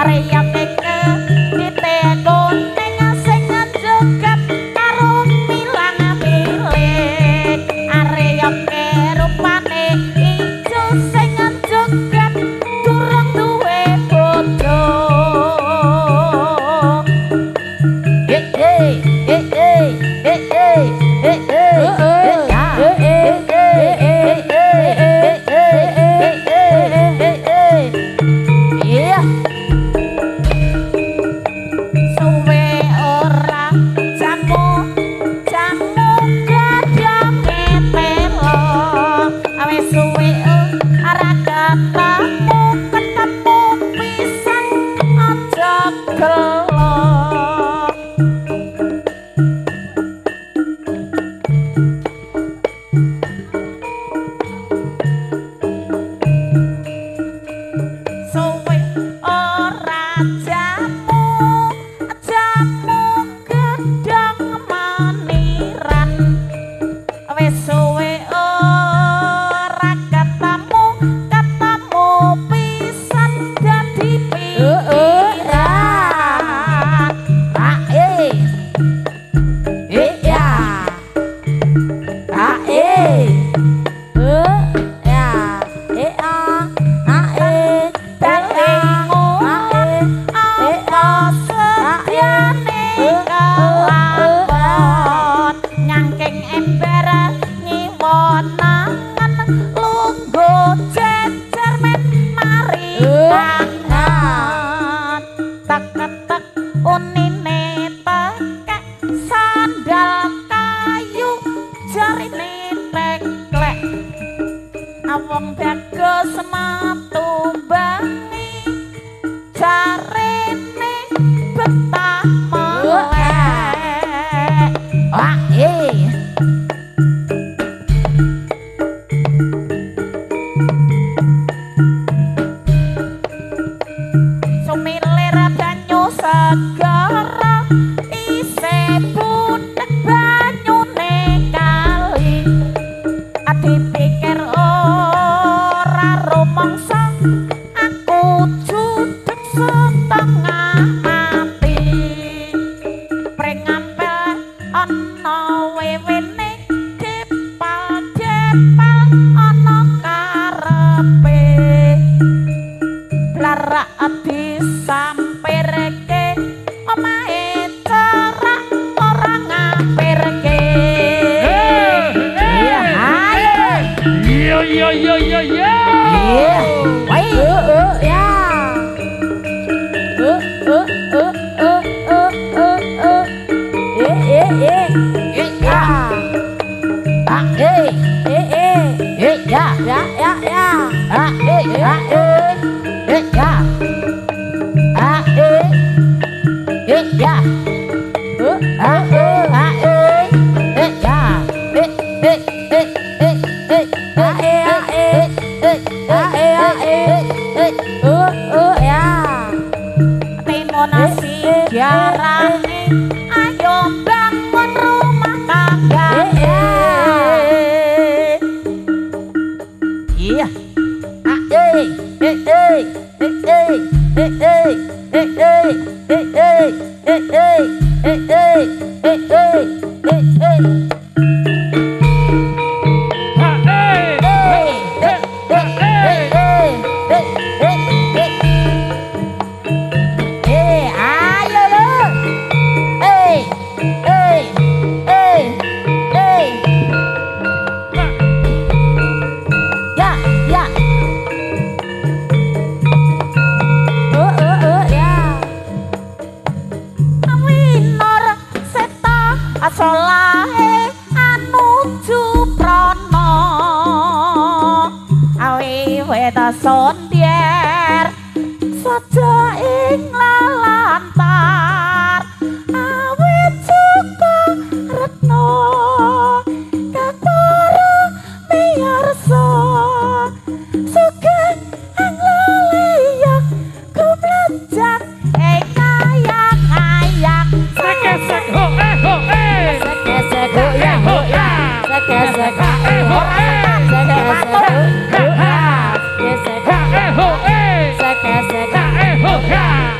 Seka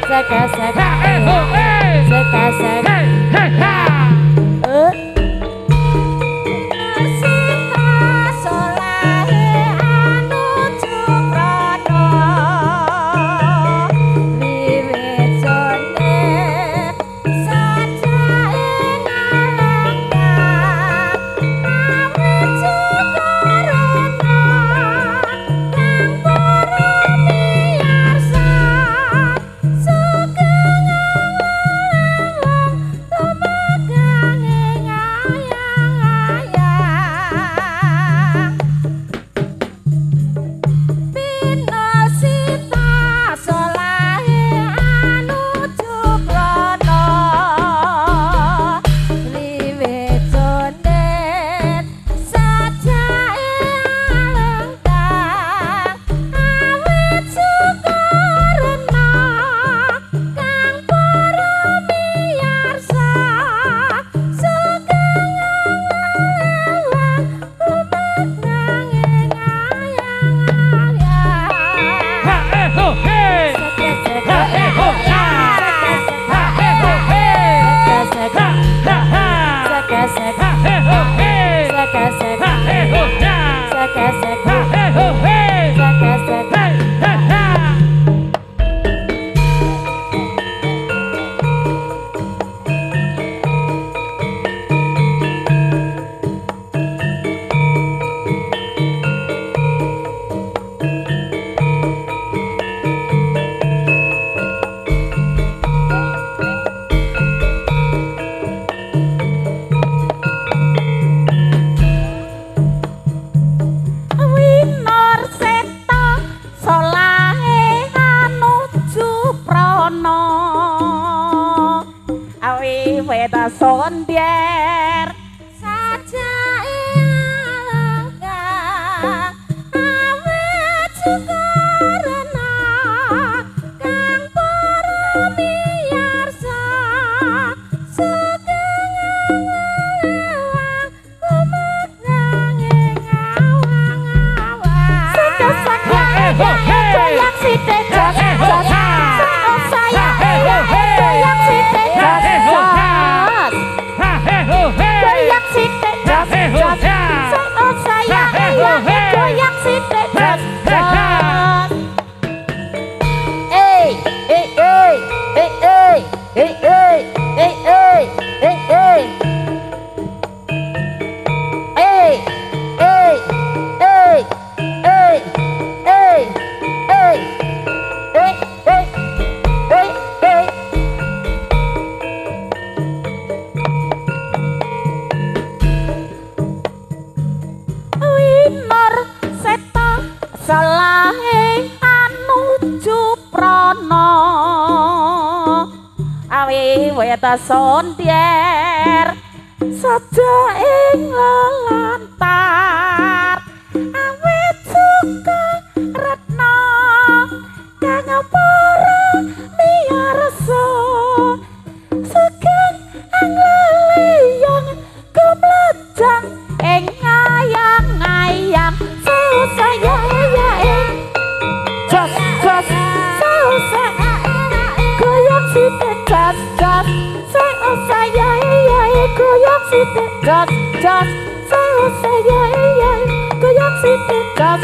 Sondier saja langkah awet sukarana kang para miyarsa sugeng lewang kumeganging awang-awang sakasang goyang sithik jos saya goyang sithik jos goyang sithik jos saya goyang sithik jos salahe anuju prana awi weta sondier saja ing lelantar awit suka retna kang para miyarsa sugeng angleliyong kumlejang ing ayang-ayang saya goyang sithik jos saya goyang sithik jos saya goyang sithik jos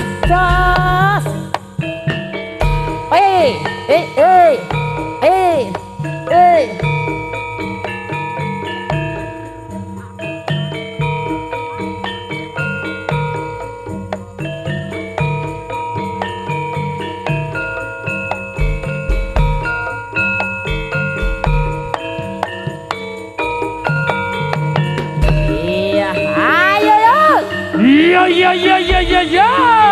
Yo.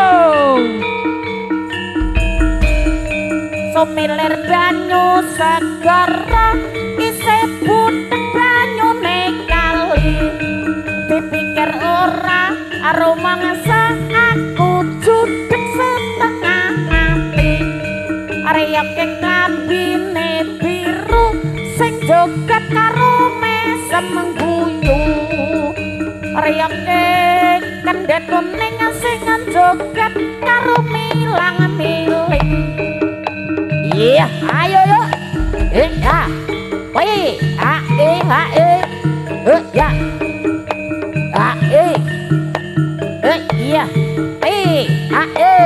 Sumilir banyu segara isih butek banyune kali dipikir ora aroma ngasa aku judek setengah mati arep kambine biru sing joget karo mesem mengguyu arep kendet kuning sing joget karo milang miling. Iya, ayo yuk. ya woi ha ya ha iya ha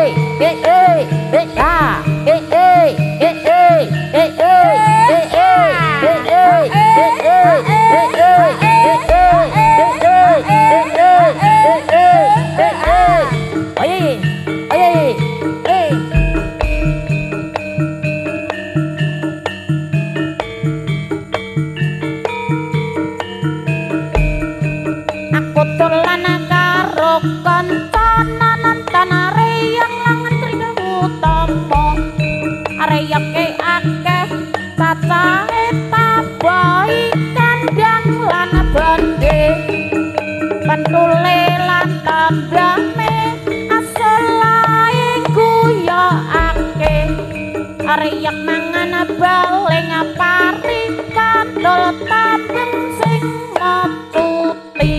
aku dolan karo kancana nonton areyang langan trino utama areyake akeh cacahe tabahi kandang lan bande pentule lan tambame asalae guyokake areyak mangan baling pari kandol tabeng sing macuti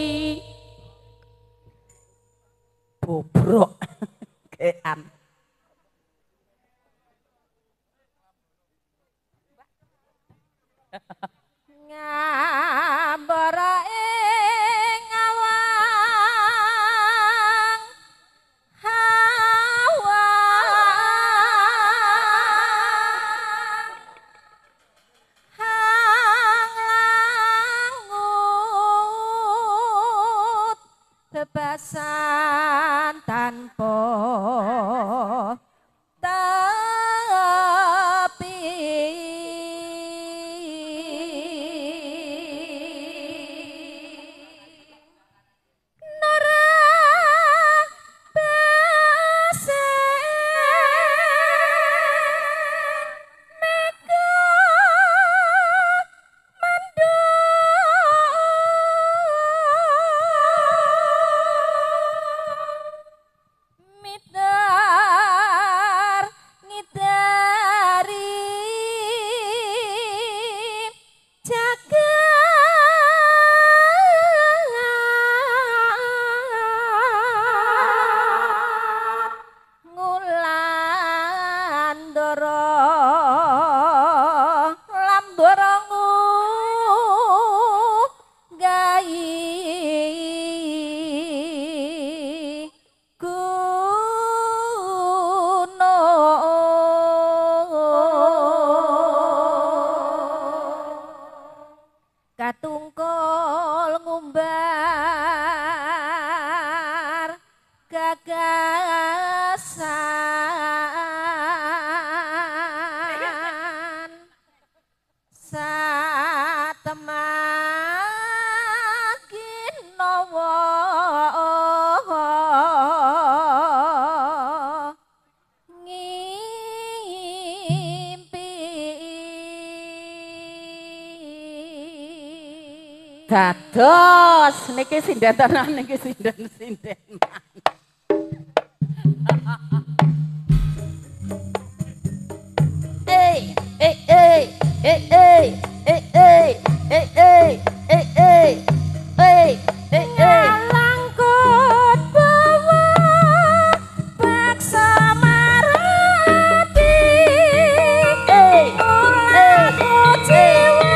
bobrok kean ngambara ing awang hawa hang langut bebasan tanpa tapi katungkol ngumbar gagasan satemakin nawa dados niki sinden tenan niki sinden ngalangkut bawa paksa marati aku jiwa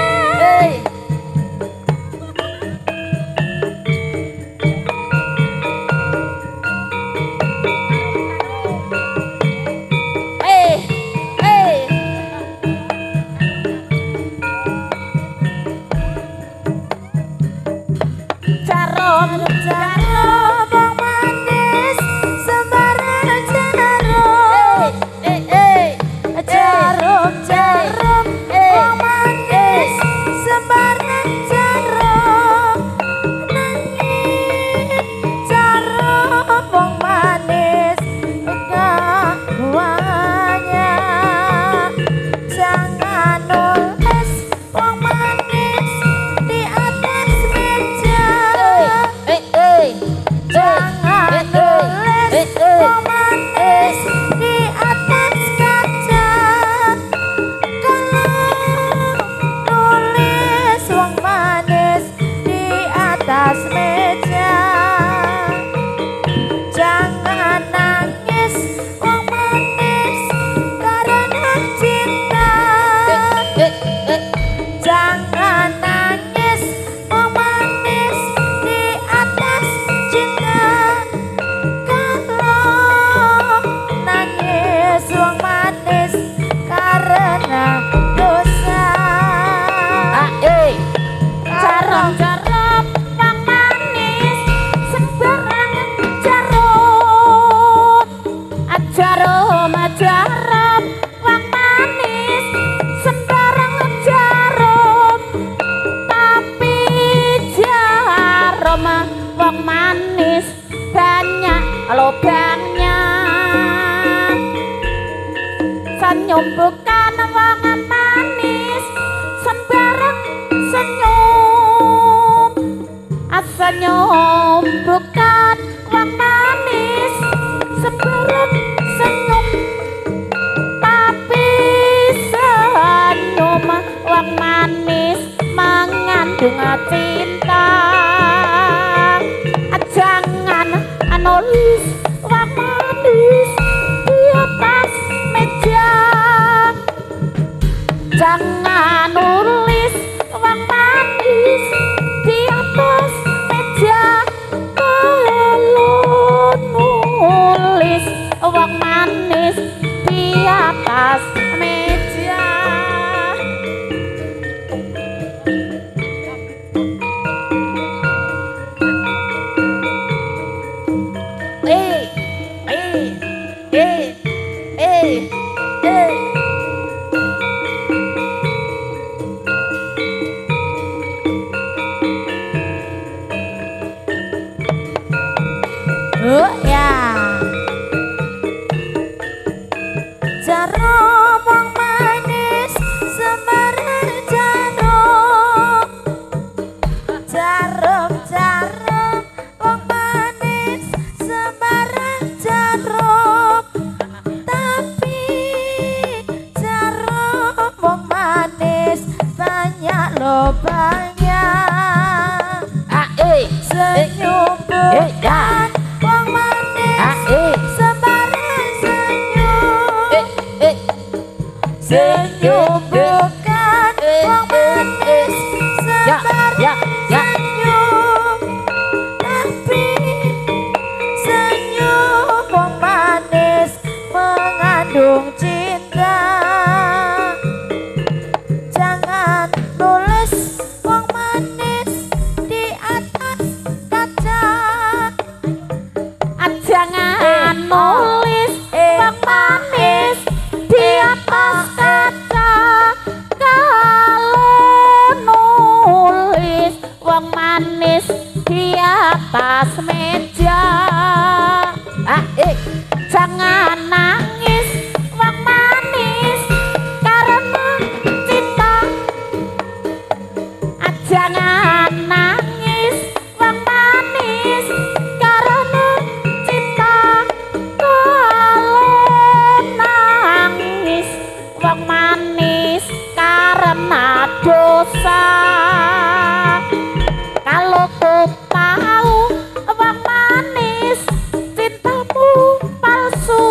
Jangan nulis wong manis di atas meja. Kalau nulis wong manis di atas meja. Ya. Jarum wong manis sembarang jarum. Jarum wong manis sembarang jarum. Tapi jarum wong manis banyak lubangnya. Senyum bukan wong manis sembarang senyum. Senyum bukan wong manis sembarang senyum. Tapi senyum wong manis mengandung cinta. Jangan nulis wong manis di atas kaca. Jangan nulis wong manis di atas kaca. Kalau nulis wong manis di atas meja. Jangan nangis wong manis karena cinta. Jangan nangis wong manis karena cinta. Kalau nangis wong manis karena dosa. Kalau kau tahu wong manis cintamu palsu.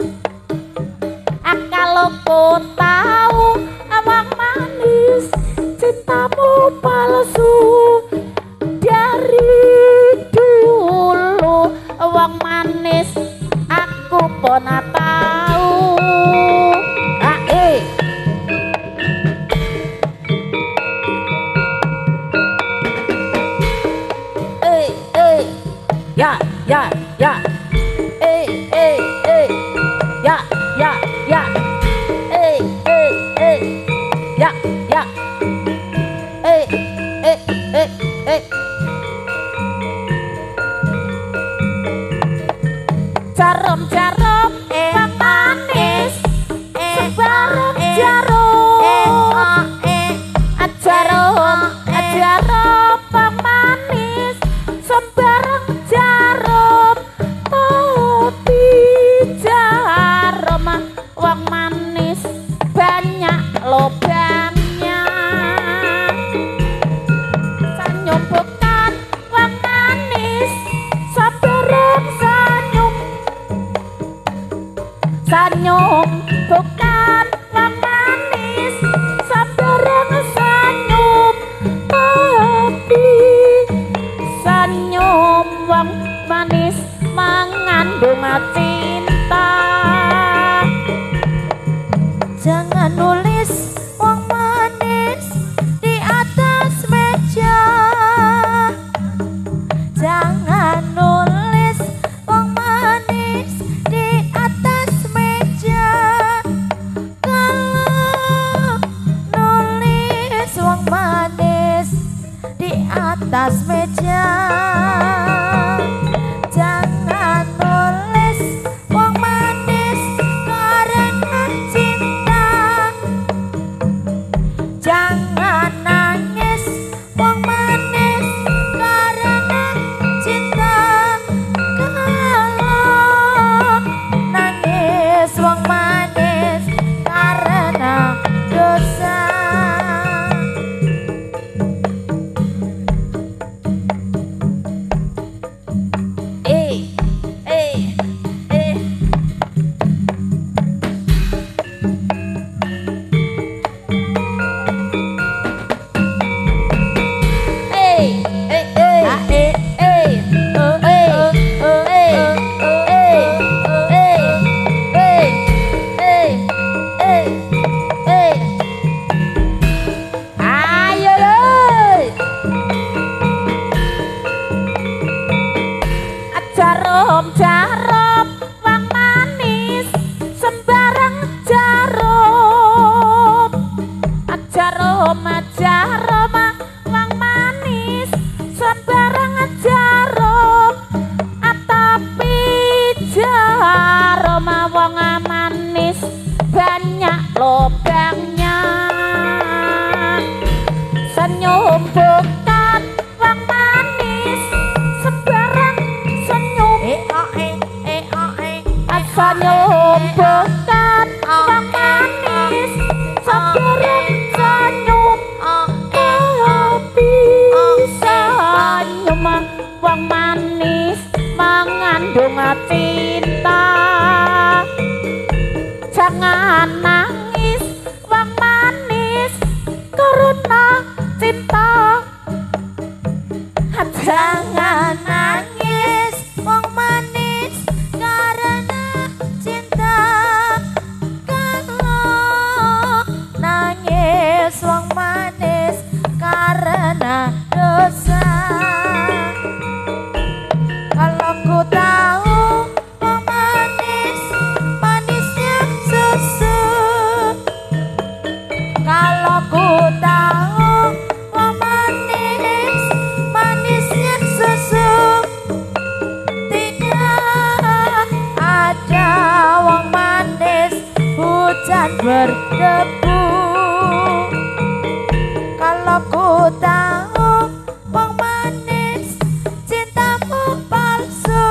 Kalau kau tahu wong manis cintamu palsu. Dari dulu wong manis aku pernah tahu. Ya ya ya. Ya ya ya. Ya ya. Jarum-jarum wong manis sembarang jarum. Jarum wong manis sembarang jarum. Tapi jarum wong manis banyak lubangnya. Senyum bukan wong manis sembarang senyum. Senyum bukan wong manis sembarang senyum. Tapi senyum wong manis mengandung cinta. Jangan nulis wong manis di atas meja. Jangan nulis wong manis di atas meja. Kalau nulis wong manis di atas meja. Jangan nulis wong manis karena cinta. Jangan nangis wong manis karena cinta. Kalau nangis wong manis karena dosa. jaroma wong manis sembarang jarum atapi jaroma wong manis banyak lubangnya senyum bukan wong manis sembarang senyum senyum bukan wong manis sembarang senyum tapi senyum wong manis mengandung cinta jangan nangis wong manis karena cinta jangan nangis wong manis karena cinta kalau nangis wong manis karena dosa kalau ku tahu wong manis manisnya susu kalau ku tahu wong manis manisnya susu tidak ada wong manis hujan berdebu kalau ku tahu wong manis cintamu palsu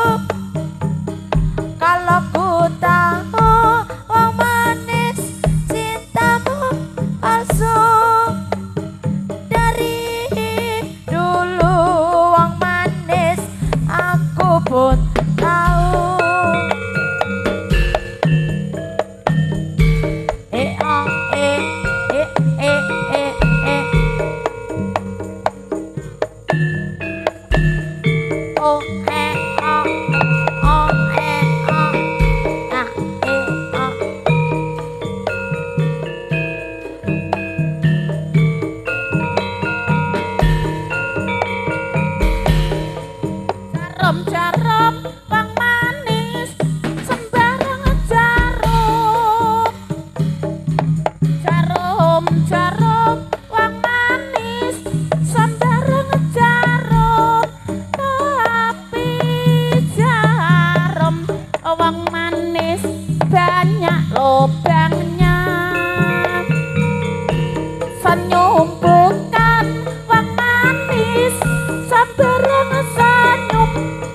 kalau ku tahu wong manis cintamu palsu dari dulu wong manis aku pun tahu oh jarum wong manis sembarang jarum jarum wong manis sembarang jarum tapi jarum wong manis banyak lubangnya senyum bukan wong manis sembarang senyum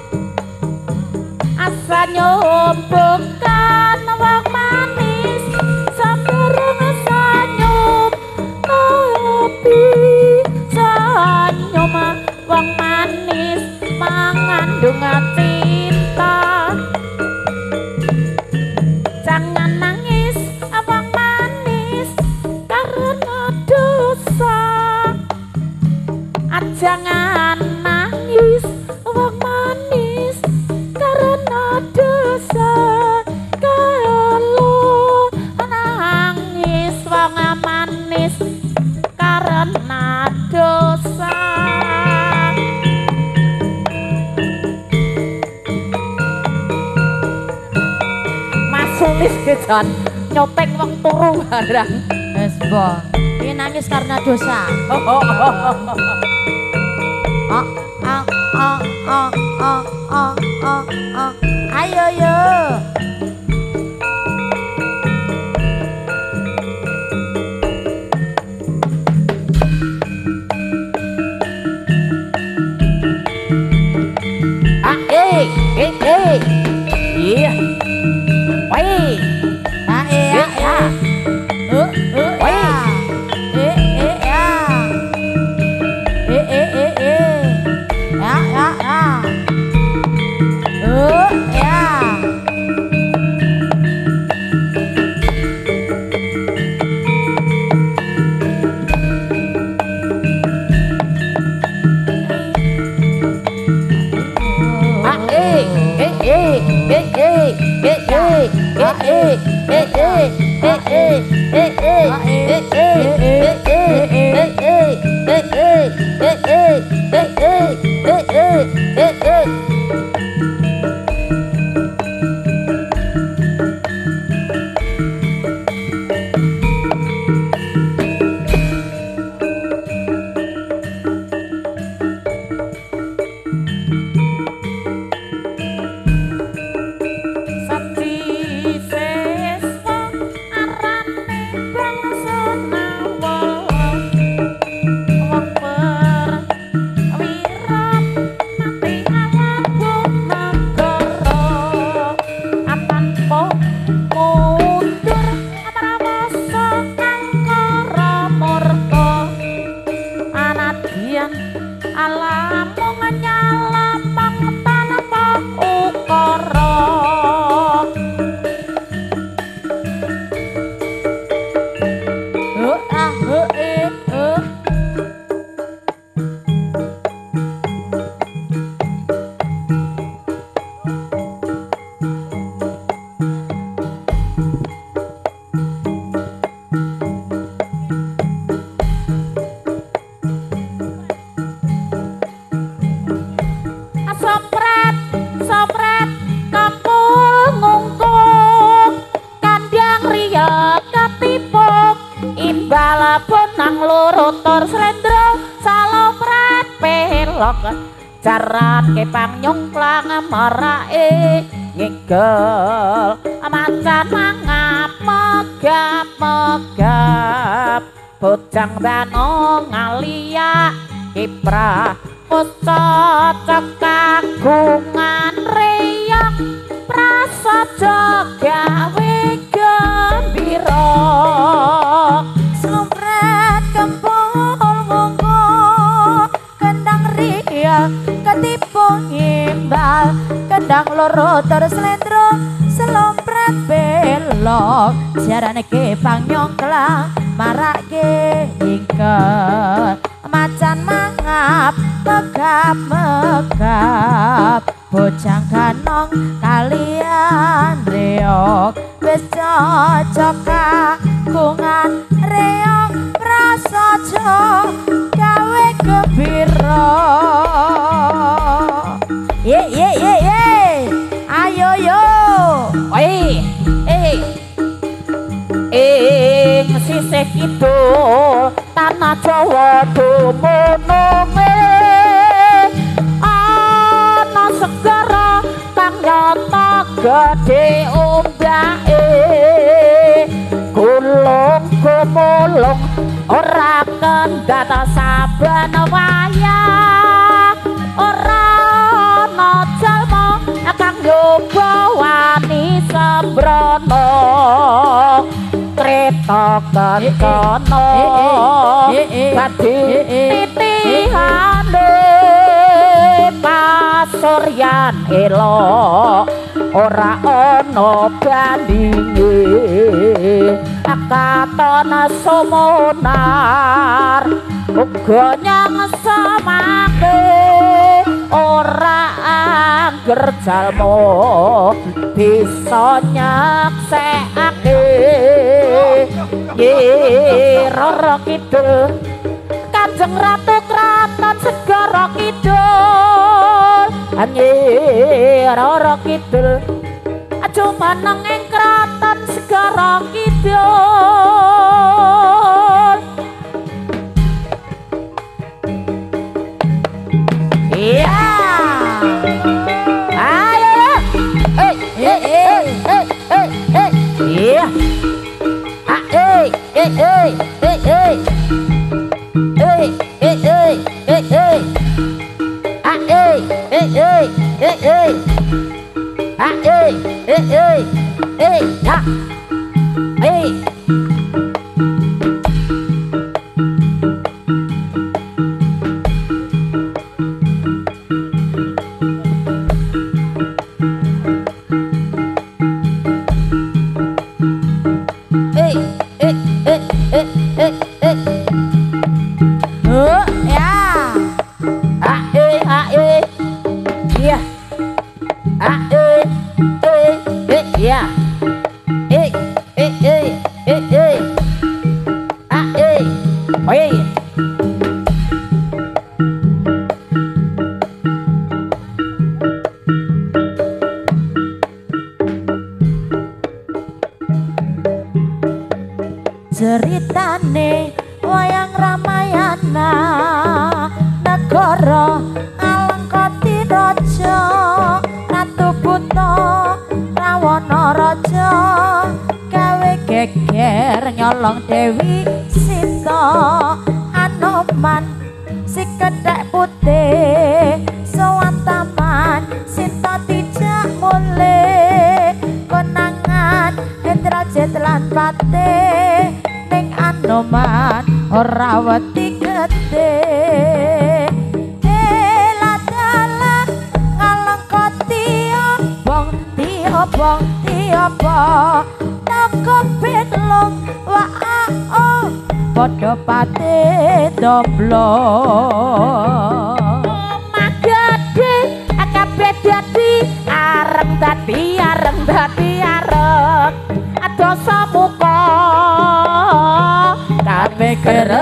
senyum bukan wong manis sembarang senyum tapi senyum wong manis mengandung cinta jangan nangis wong manis karena dosa jangan nangis wong manis karena dosa kalau nangis wong manis karena dosa Mas Sulis kejan nyopeng wong turu barang wis mbah iki nangis karena dosa ayo yo iya woi imbal punang loro tur slendro salopret pelok jaran kepang nyungklang marake ngigel macan mangap megap bojang dano ngalia kiprah cocok kagungan reyang prasaja gawe gembira slumpret kempol monggo kendang ria ketipu imbal kendang loro terus slendro selompret belok jarane kepang nyongklang marake ingket macan mangap megap bojang ganong kalian reok wis cocok kagungan reok prasaja gawe gembira ye ayo yo sisih kidul tanah Jawa dumununge ana segara kang nyata gedhe ombake gulung gumulung ora kendhat saben wayah ora ana jalma kang nyoba wani sembrono kreta kencana dadi titihane pasuryan elok ora ana bandinge katon sumunar uga nyang samake ora angger jalma bisa nyaksekake Roro Kidul Kanjeng Ratu Kraton Segara Kidul Roro Kidul jumeneng ing Kraton Segara Kidul iya ayo iya ceritane wayang Ramayana negara Alengkoti raja Ratu Buta Rawana raja gawe geger nyolong Dewi Sita Anoman si kedhek putih sowan taman Sinta dijak mulih konangan Indrajit lan Patih ning Anoman ora wedi gedhe dalan Alengkoti obong tiobong toko pitlung waah padha pate domblong magade kabeh dadi areng dadi areng adosa muka kabeh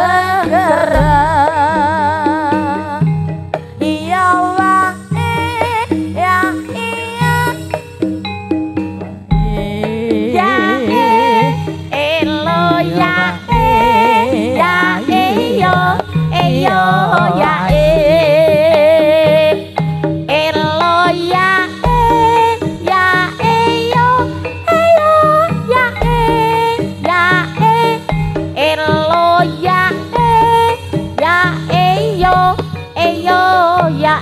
gereng iya wae ya iya ya elo ya ya yo ya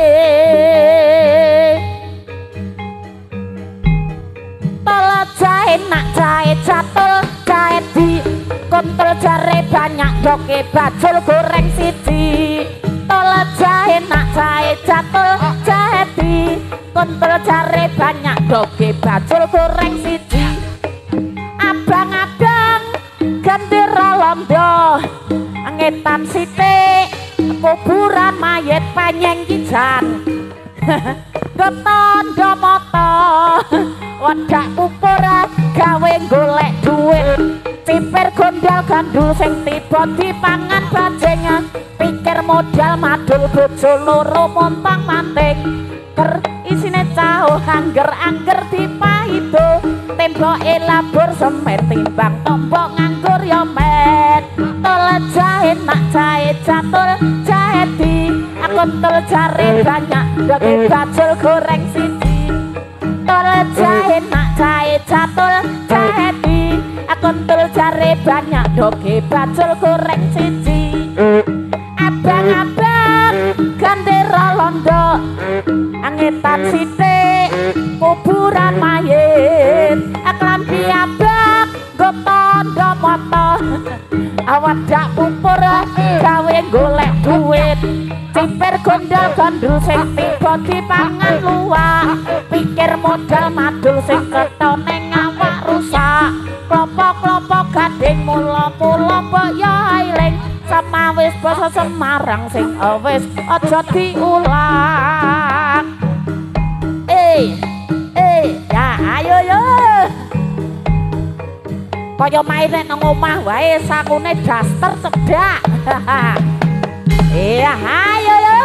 tolak jahe nak jahe catul jahe di kontrol jare banyak doke bajul goreng siji tolak jahe nak jahe catul jahe di kontrol jare banyak doke bajul goreng siji abang-abang gendera londo ngetan sithik kuburan mayit panyeng kijan ketondo moto wadak kupur gawe golek duit cipir gondal gandul sing tiba dipangan bajengan pikir modal madul bojo loro montang manting ker isine cauh angger dipaido temboke labur semet timbang tombok nganggur ya met tolak jahe nak jahe catul jahe di aku tel jare banyak doke bajul goreng siji tolak jahe nak jahe catul jahe di aku tel jare banyak doke bajul goreng siji abang-abang gandera londo angetan sithik kuburan mayit aklambi abang gotondo moto awadak kupur gawe golek duit cipir gondal gandul sing tiba dipangan luwak pikir modal madul sing ketone ngawak rusak klopo-klopo gading mula-mula mbok ya ailing samawis basa Semarang sing wis aja diulang ya ayo yo kaya main nang omah wae sakune daster cedak iya ayo yo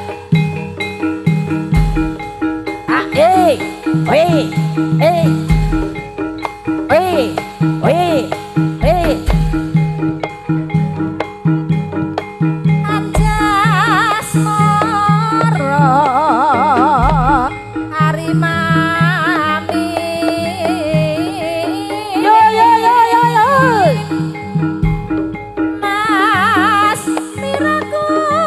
anjas moro hari mami yo mas miraku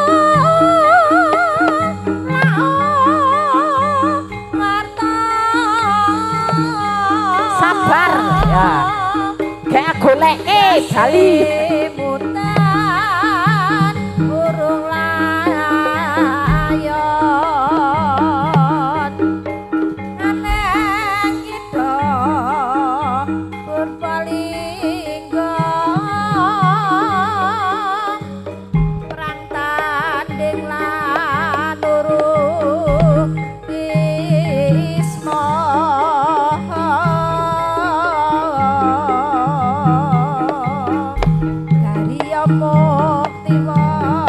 sabar ya kayak golek jali mutan burung layon aneng kita purbalingga perang tanding lan urung ismo muktiwa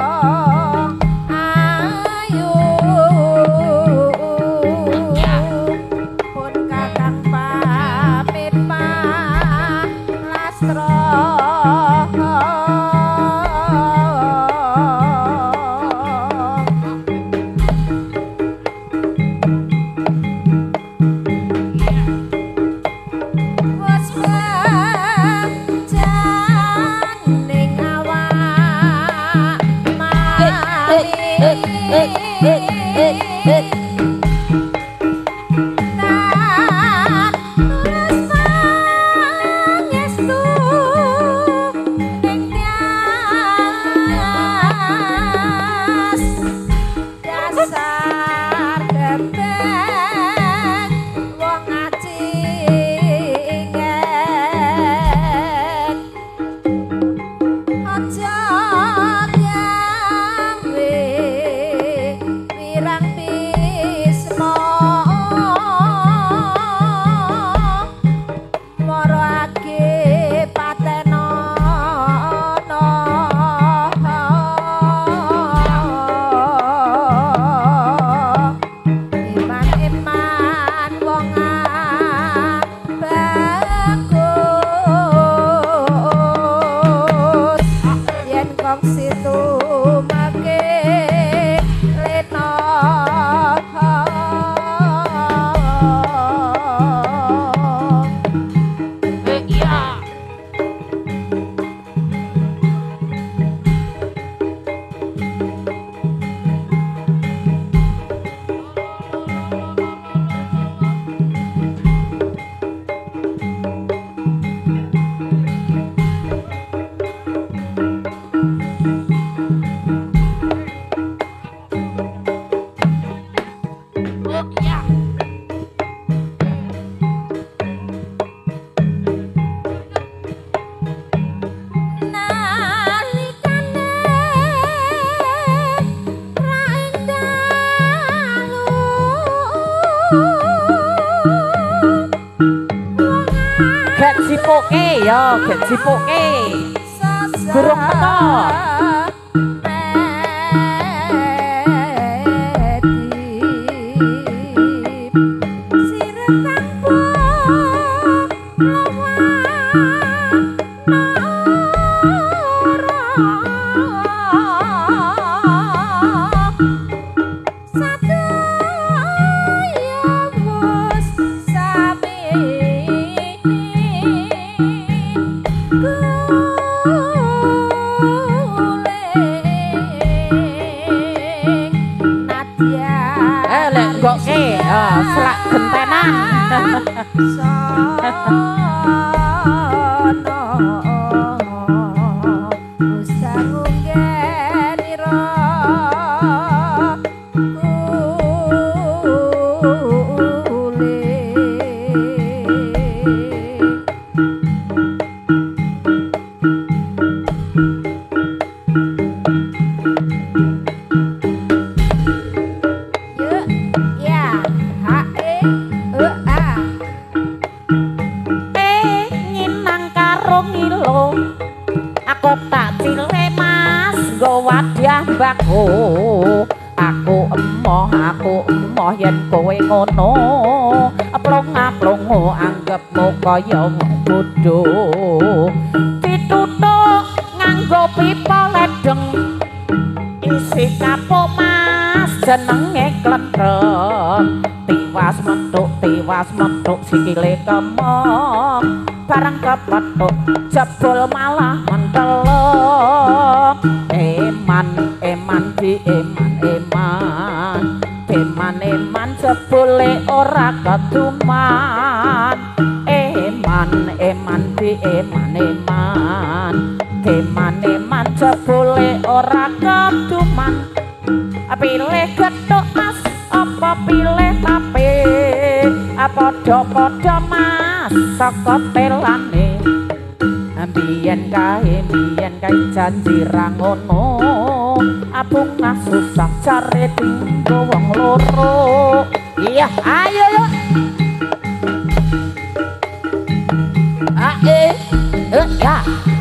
ayu pun kakang pamit palastra ya gek jipuke. Durung teko. Selak gentenan aku emoh yen kowe ngono plong-plongo anggepmu kaya wong bodho dituthuk nganggo pipa ledeng isi kapuk mas jenenge klentreng tiwas metuk sikile kemong barang kepethuk jebul malah mentelok eman jebule ora keduman eman jebule ora keduman pilih gethuk mas apa pilih tape padha-padha mas saka telane biyen kae janji ra ngono abungah susah cari tinggo wong loro iya ayo yuk ya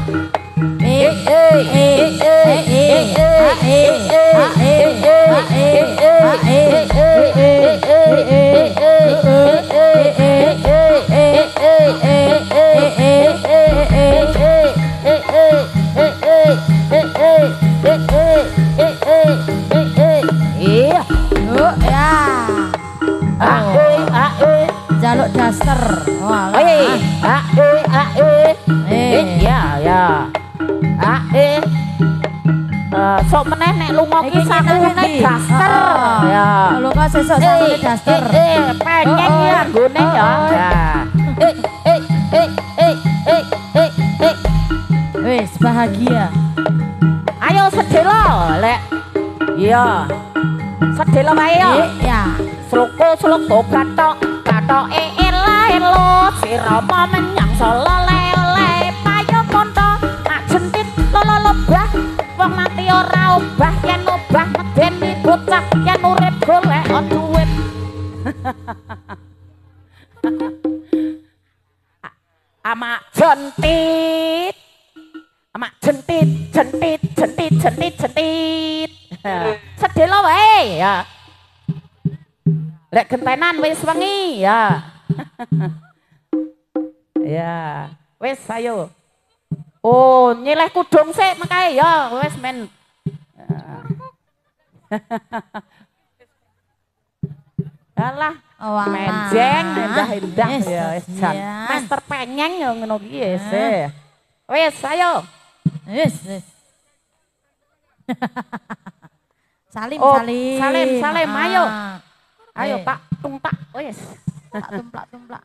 jaluk daster sok meneh nek lunga ki sakune daster ya lunga sesuk sakune daster pengen ya nggone ya wis bahagia ayo sedelo lek iya sedelo wae ya sluko katok elo sirama menyang solo lele payo konto nak jentit lolo lebah wong mati ora obah yen obah medeni bocah yen urip golek duit amak jentit sedelo wae ya lek gentenan wis wengi ya ya wis ayo oh nyileh kudung sik mekae ya wis men alah menjeng endah-endah ya wis jan master penyeng ya ngono ki wis ayo wis salim ayo ayo pak tumpak wis tak tumplak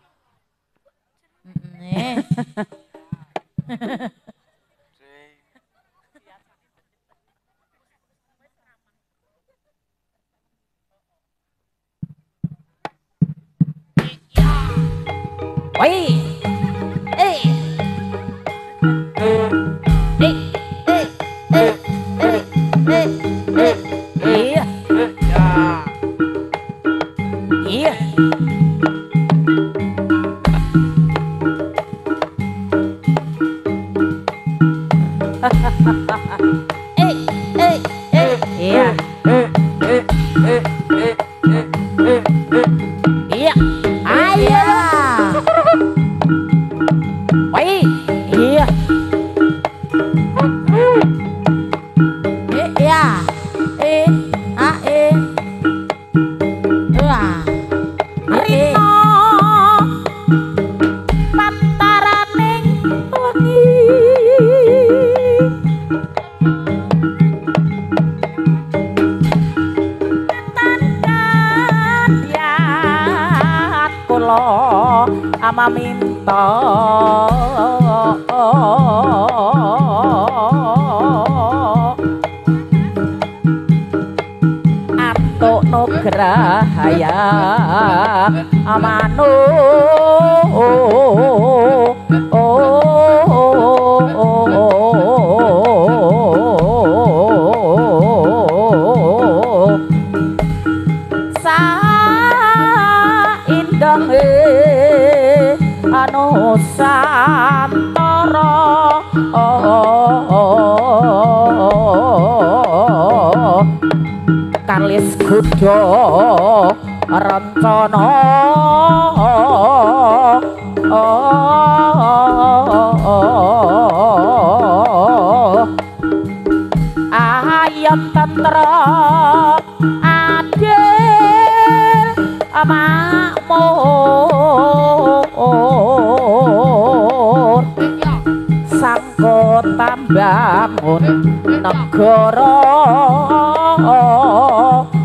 Iya. Iya. Ayo. Woi, iya. Iya. Wah. Rino pantaraning wengi tandan kula amaminta antuk nugrahaya amanu saindahe Nusantara kalis kuda rencana ayat tentra adil makmur sangko tambangun negara